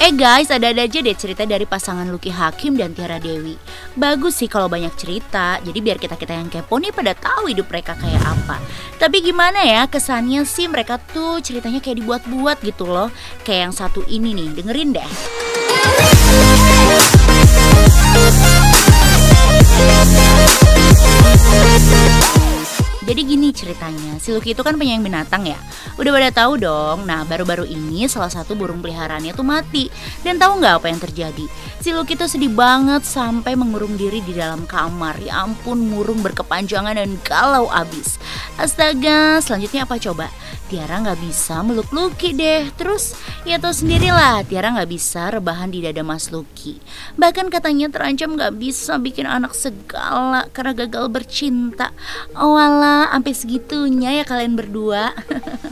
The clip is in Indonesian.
Guys, ada aja deh cerita dari pasangan Lucky Hakim dan Tiara Dewi. Bagus sih kalau banyak cerita, jadi biar kita-kita yang kepo nih pada tahu hidup mereka kayak apa. Tapi gimana ya, kesannya sih mereka tuh ceritanya kayak dibuat-buat gitu loh. Kayak yang satu ini nih, dengerin deh. Jadi gini ceritanya, si Lucky itu kan penyayang binatang ya. Udah pada tahu dong. Nah, baru-baru ini salah satu burung peliharaannya tuh mati. Dan tahu nggak apa yang terjadi? Si Lucky tuh sedih banget sampai mengurung diri di dalam kamar. Ya ampun, murung berkepanjangan dan galau abis. Astaga, selanjutnya apa coba? Tiara nggak bisa meluk Lucky deh. Terus ya tau sendirilah, Tiara nggak bisa rebahan di dada Mas Lucky. Bahkan katanya terancam nggak bisa bikin anak segala karena gagal bercinta. Oh alah, sampai segitunya ya kalian berdua.